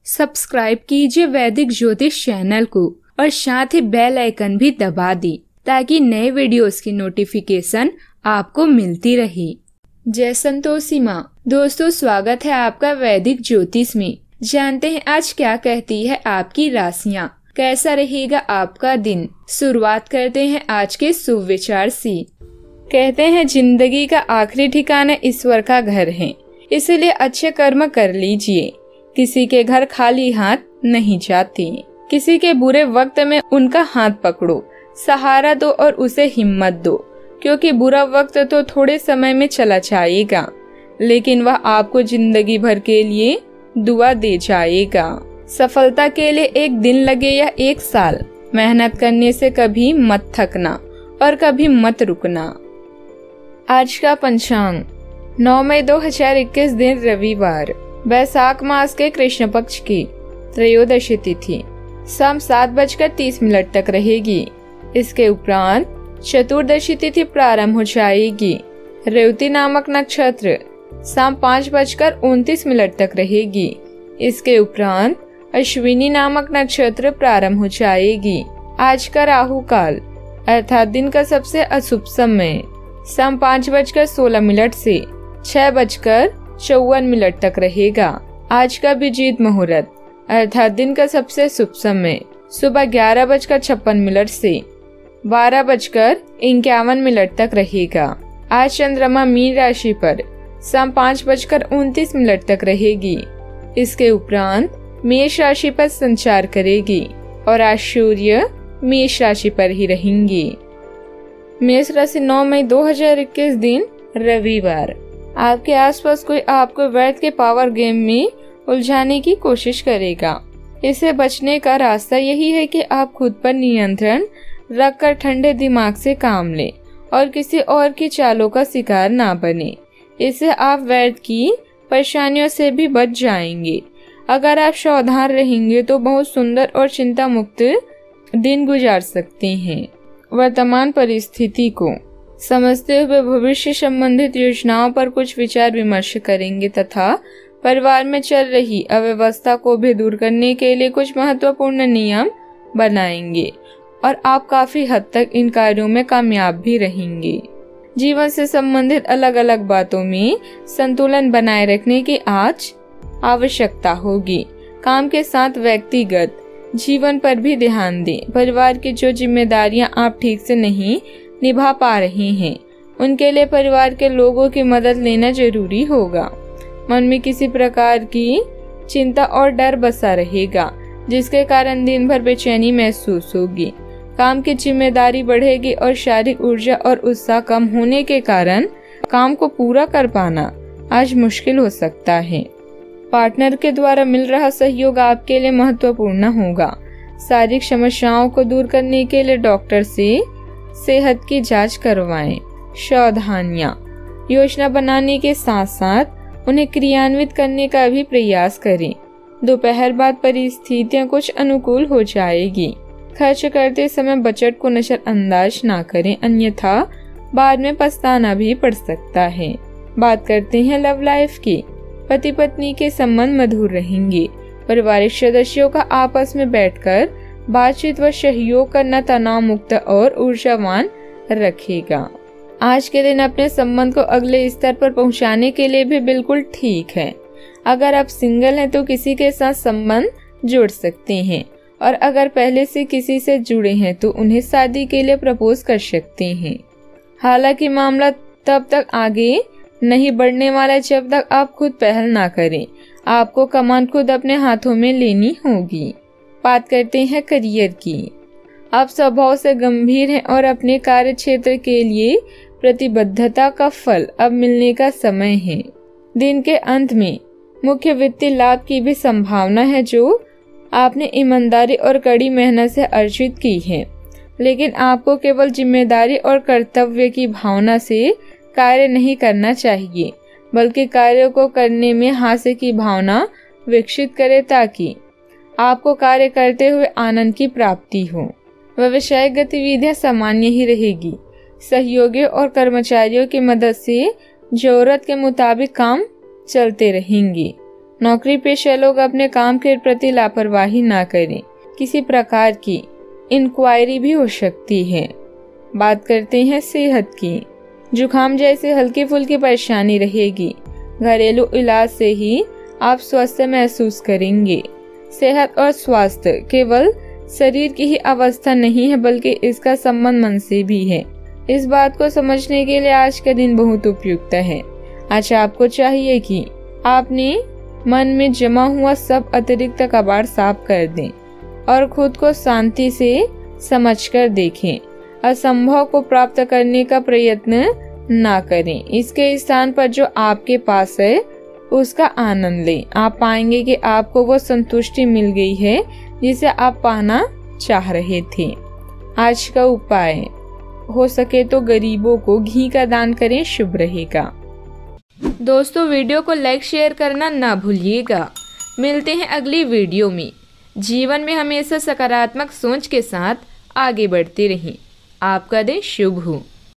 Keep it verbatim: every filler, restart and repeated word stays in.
Subscribe कीजिए वैदिक ज्योतिष चैनल को और साथ ही बेल आइकन भी दबा दी ताकि नए वीडियोस की नोटिफिकेशन आपको मिलती रहे। जय संतोषी माँ। दोस्तों, स्वागत है आपका वैदिक ज्योतिष में। जानते हैं आज क्या कहती है आपकी राशियाँ, कैसा रहेगा आपका दिन। शुरुआत करते हैं आज के शुभ विचार से। कहते हैं जिंदगी का आखिरी ठिकाना ईश्वर का घर है, इसलिए अच्छे कर्म कर लीजिए। किसी के घर खाली हाथ नहीं जाते। किसी के बुरे वक्त में उनका हाथ पकड़ो, सहारा दो और उसे हिम्मत दो, क्योंकि बुरा वक्त तो थोड़े समय में चला जाएगा, लेकिन वह आपको जिंदगी भर के लिए दुआ दे जाएगा। सफलता के लिए एक दिन लगे या एक साल, मेहनत करने से कभी मत थकना और कभी मत रुकना। आज का पंचांग नौ मई दो हजार इक्कीस, दिन रविवार, वैशाख मास के कृष्ण पक्ष की त्रयोदशी तिथि शाम सात बजकर तीस मिनट तक रहेगी। इसके उपरांत चतुर्दशी तिथि प्रारंभ हो जाएगी। रेवती नामक नक्षत्र शाम पाँच बजकर उनतीस मिनट तक रहेगी। इसके उपरांत अश्विनी नामक नक्षत्र प्रारंभ हो जाएगी। आज का राहु काल अर्थात दिन का सबसे अशुभ समय शाम पाँच बजकर सोलह मिनट से छह बजकर चौवन मिनट तक रहेगा। आज का विजित मुहूर्त अर्थात दिन का सबसे शुभ समय सुबह ग्यारह बजकर छप्पन मिनट से बारह बजकर इक्यावन मिनट तक रहेगा। आज चंद्रमा मीन राशि पर शाम पाँच बजकर उनतीस मिनट तक रहेगी। इसके उपरांत मेष राशि पर संचार करेगी और आज सूर्य मेष राशि पर ही रहेंगी। मेष राशि नौ मई दो हजार इक्कीस, दिन रविवार। आपके आसपास कोई आपको व्यर्थ के पावर गेम में उलझाने की कोशिश करेगा। इससे बचने का रास्ता यही है कि आप खुद पर नियंत्रण रखकर ठंडे दिमाग से काम लें और किसी और की चालों का शिकार ना बने। इससे आप व्यर्थ की परेशानियों से भी बच जाएंगे। अगर आप सावधान रहेंगे तो बहुत सुंदर और चिंता मुक्त दिन गुजार सकते हैं। वर्तमान परिस्थिति को समझते हुए भविष्य संबंधित योजनाओं पर कुछ विचार विमर्श करेंगे तथा परिवार में चल रही अव्यवस्था को भी दूर करने के लिए कुछ महत्वपूर्ण नियम बनाएंगे और आप काफी हद तक इन कार्यों में कामयाब भी रहेंगे। जीवन से संबंधित अलग अलग बातों में संतुलन बनाए रखने की आज आवश्यकता होगी। काम के साथ व्यक्तिगत जीवन पर भी ध्यान दें। परिवार की जो जिम्मेदारियां आप ठीक से नहीं निभा पा रहे हैं, उनके लिए परिवार के लोगों की मदद लेना जरूरी होगा। मन में किसी प्रकार की चिंता और डर बसा रहेगा, जिसके कारण दिन भर बेचैनी महसूस होगी। काम की जिम्मेदारी बढ़ेगी और शारीरिक ऊर्जा और उत्साह कम होने के कारण काम को पूरा कर पाना आज मुश्किल हो सकता है। पार्टनर के द्वारा मिल रहा सहयोग आपके लिए महत्वपूर्ण होगा। शारीरिक समस्याओं को दूर करने के लिए डॉक्टर से सेहत की जांच करवाएं। सावधानियां योजना बनाने के साथ साथ उन्हें क्रियान्वित करने का भी प्रयास करें। दोपहर बाद परिस्थितियां कुछ अनुकूल हो जाएगी। खर्च करते समय बजट को नजरअंदाज ना करें, अन्यथा बाद में पछताना भी पड़ सकता है। बात करते हैं लव लाइफ की। पति पत्नी के संबंध मधुर रहेंगे। पारिवारिक सदस्यों का आपस में बैठकर बातचीत व सहयोग करना तनाव मुक्त और ऊर्जावान रखेगा। आज के दिन अपने संबंध को अगले स्तर पर पहुंचाने के लिए भी बिल्कुल ठीक है। अगर आप सिंगल हैं तो किसी के साथ संबंध जोड़ सकते हैं और अगर पहले से किसी से जुड़े हैं तो उन्हें शादी के लिए प्रपोज कर सकते हैं। हालांकि मामला तब तक आगे नहीं बढ़ने वाला जब तक आप खुद पहल ना करें। आपको कमान खुद अपने हाथों में लेनी होगी। बात करते हैं करियर की। आप स्वभाव से गंभीर हैं और अपने कार्य क्षेत्र के लिए प्रतिबद्धता का फल अब मिलने का समय है। दिन के अंत में मुख्य वित्तीय लाभ की भी संभावना है जो आपने ईमानदारी और कड़ी मेहनत से अर्जित की है, लेकिन आपको केवल जिम्मेदारी और कर्तव्य की भावना से कार्य नहीं करना चाहिए, बल्कि कार्यों को करने में हास्य की भावना विकसित करें ताकि आपको कार्य करते हुए आनंद की प्राप्ति हो। व्यवसायिक गतिविधियां सामान्य ही रहेगी। सहयोगियों और कर्मचारियों की मदद से जरूरत के मुताबिक काम चलते रहेंगे। नौकरी पेशा लोग अपने काम के प्रति लापरवाही ना करें। किसी प्रकार की इंक्वायरी भी हो सकती है। बात करते हैं सेहत की। जुकाम जैसे हल्की फुल्की परेशानी रहेगी। घरेलू इलाज से ही आप स्वस्थ महसूस करेंगे। सेहत और स्वास्थ्य केवल शरीर की ही अवस्था नहीं है, बल्कि इसका संबंध मन से भी है। इस बात को समझने के लिए आज का दिन बहुत उपयुक्त है। आज आपको चाहिए कि आपने मन में जमा हुआ सब अतिरिक्त कबाड़ साफ कर दें और खुद को शांति से समझकर देखें। असंभव को प्राप्त करने का प्रयत्न ना करें। इसके स्थान पर जो आपके पास है उसका आनंद लें। आप पाएंगे कि आपको वो संतुष्टि मिल गई है जिसे आप पाना चाह रहे थे। आज का उपाय, हो सके तो गरीबों को घी का दान करें, शुभ रहेगा। दोस्तों, वीडियो को लाइक शेयर करना ना भूलिएगा। मिलते हैं अगली वीडियो में। जीवन में हमेशा सकारात्मक सोच के साथ आगे बढ़ते रहें। आपका दिन शुभ हो।